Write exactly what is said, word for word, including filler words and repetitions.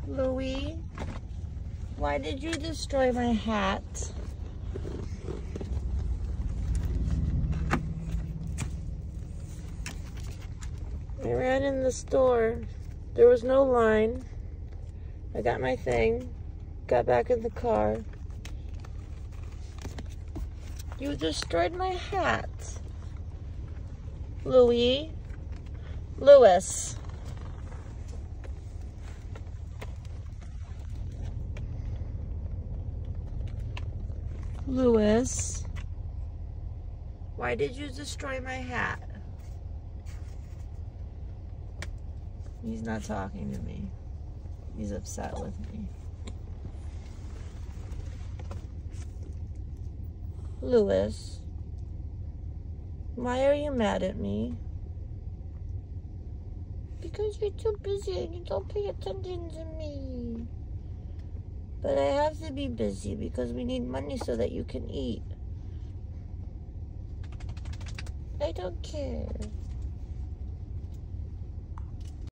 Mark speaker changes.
Speaker 1: Louie, why did you destroy my hat? I ran in the store. There was no line. I got my thing, got back in the car. You destroyed my hat. Louie. Louis. Louis. Why did you destroy my hat? He's not talking to me. He's upset with me. Louis, why are you mad at me? Because you're too busy and you don't pay attention to me. But I have to be busy because we need money so that you can eat. I don't care.